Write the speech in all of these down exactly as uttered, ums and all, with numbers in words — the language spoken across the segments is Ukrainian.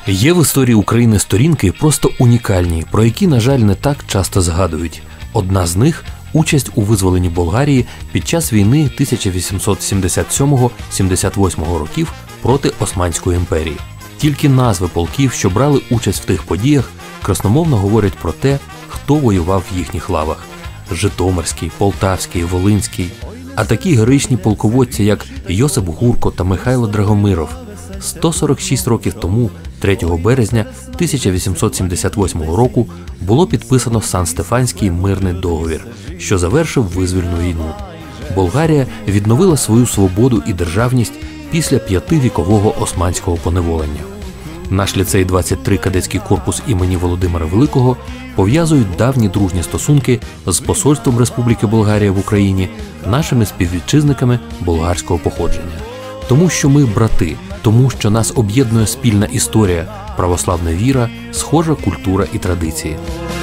Є в історії України сторінки просто унікальні, про які, на жаль, не так часто згадують. Одна з них – участь у визволенні Болгарії під час війни тисяча вісімсот сімдесят сьомого — сімдесят восьмого років проти Османської імперії. Тільки назви полків, що брали участь в тих подіях, красномовно говорять про те, хто воював в їхніх лавах – Житомирський, Полтавський, Волинський. А такі героїчні полководці, як Йосип Гурко та Михайло Драгомиров, сто сорок шість років тому, третього березня тисяча вісімсот сімдесят восьмого року, було підписано Сан-Стефанський мирний договір, що завершив визвольну війну. Болгарія відновила свою свободу і державність після п'ятивікового османського поневолення. Наш ліцей двадцять три кадетський корпус імені Володимира Великого пов'язують давні дружні стосунки з посольством Республіки Болгарія в Україні, нашими співвітчизниками болгарського походження. Тому що ми брати, тому що нас об'єднує спільна історія, православна віра, схожа культура і традиції.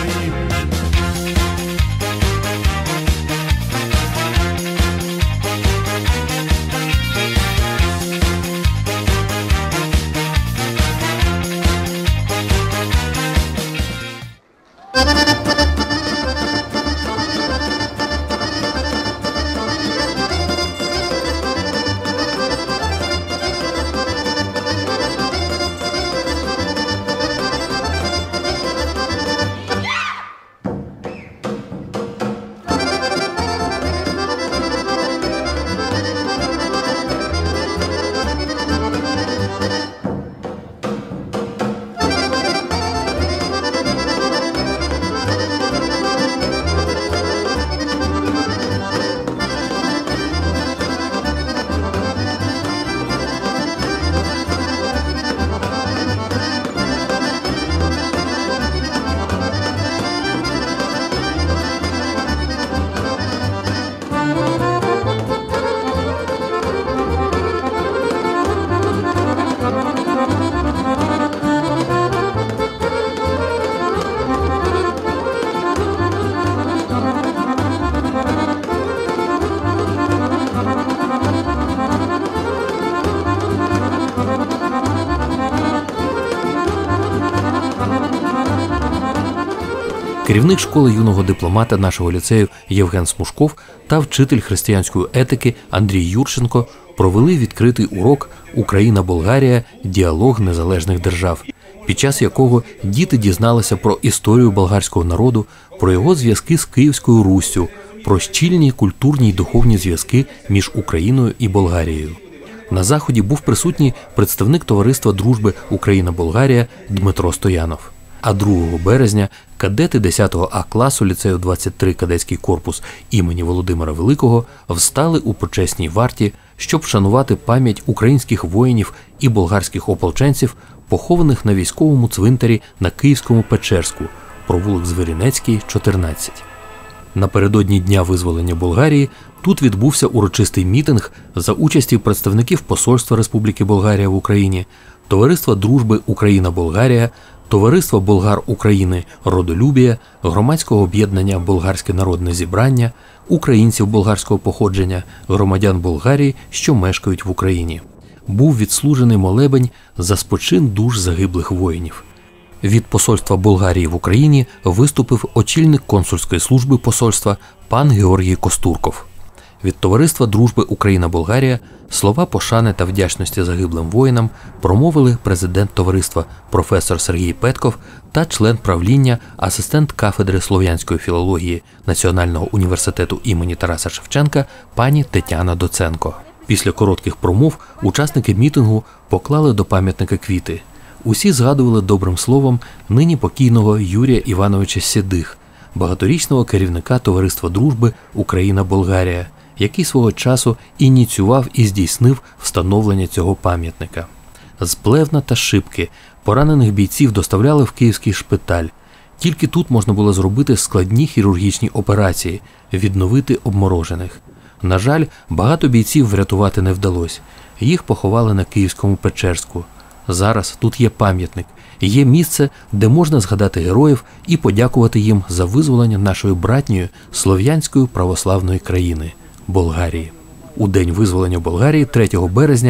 Керівник школи юного дипломата нашого ліцею Євген Смушков та вчитель християнської етики Андрій Юрченко провели відкритий урок «Україна-Болгарія. Діалог незалежних держав», під час якого діти дізналися про історію болгарського народу, про його зв'язки з Київською Руссю, про щільні культурні й духовні зв'язки між Україною і Болгарією. На заході був присутній представник товариства дружби Україна-Болгарія Дмитро Стоянов. А другого березня кадети десятого А класу ліцею двадцять три кадетський корпус імені Володимира Великого встали у почесній варті, щоб вшанувати пам'ять українських воїнів і болгарських ополченців, похованих на військовому цвинтарі на Київському Печерську, провулок Звіринецький, чотирнадцять. Напередодні Дня визволення Болгарії тут відбувся урочистий мітинг за участі представників Посольства Республіки Болгарія в Україні, Товариства дружби Україна-Болгарія, Товариства болгар України «Родолюбія», громадського об'єднання «Болгарське народне зібрання», українців болгарського походження, громадян Болгарії, що мешкають в Україні. Був відслужений молебень за спочин душ загиблих воїнів. Від посольства Болгарії в Україні виступив очільник консульської служби посольства пан Георгій Костурков. Від Товариства дружби Україна-Болгарія слова пошани та вдячності загиблим воїнам промовили президент товариства професор Сергій Петков та член правління, асистент кафедри слов'янської філології Національного університету імені Тараса Шевченка пані Тетяна Доценко. Після коротких промов учасники мітингу поклали до пам'ятника квіти. Усі згадували добрим словом нині покійного Юрія Івановича Сєдих, багаторічного керівника Товариства дружби Україна-Болгарія, який свого часу ініціював і здійснив встановлення цього пам'ятника. З Плевна та Шипки поранених бійців доставляли в київський шпиталь. Тільки тут можна було зробити складні хірургічні операції, відновити обморожених. На жаль, багато бійців врятувати не вдалося. Їх поховали на Київському Печерську. Зараз тут є пам'ятник, є місце, де можна згадати героїв і подякувати їм за визволення нашої братньої слов'янської православної країни – Болгарії. У день визволення Болгарії третього березня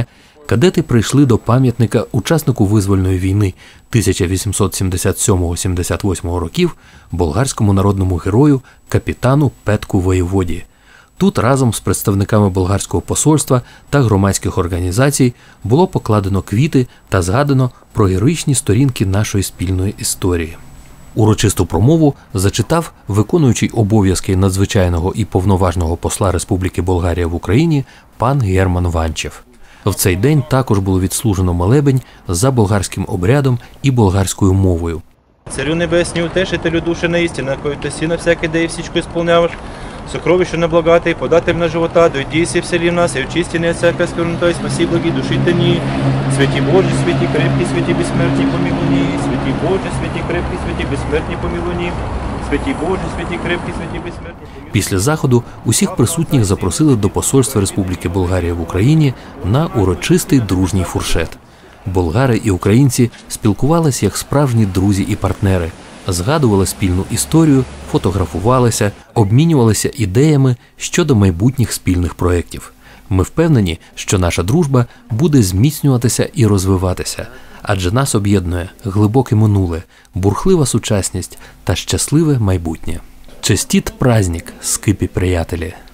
Кадети прийшли до пам'ятника учаснику визвольної війни тисяча вісімсот сімдесят сьомого — сімдесят восьмого років, болгарському народному герою капітану Петку Воєводі. Тут разом з представниками болгарського посольства та громадських організацій було покладено квіти та згадано про героїчні сторінки нашої спільної історії. Урочисту промову зачитав виконуючий обов'язки надзвичайного і повноважного посла Республіки Болгарія в Україні пан Герман Ванчев. В цей день також було відслужено молебень за болгарським обрядом і болгарською мовою. Царю небесні, утешителю душі на істину, якою ти сіна всяке дей всічку сповняваш, сокровище неблагатий, податель на живота, дойдися вселі в нас, і очисти не всяка сквернота, і спаси благі душі тені. Святі Божі, святі крепкі, святі безсмертні помилуні, святі Божі, святі крепкі, святі безсмертні помилуні, святі Божі, святі крепкі, святі безсмертні помилуні. Після заходу усіх присутніх запросили до посольства Республіки Болгарія в Україні на урочистий дружній фуршет. Болгари і українці спілкувалися як справжні друзі і партнери, згадували спільну історію, фотографувалися, обмінювалися ідеями щодо майбутніх спільних проєктів. Ми впевнені, що наша дружба буде зміцнюватися і розвиватися, адже нас об'єднує глибоке минуле, бурхлива сучасність та щасливе майбутнє. Честит праздник, скипі приятелі!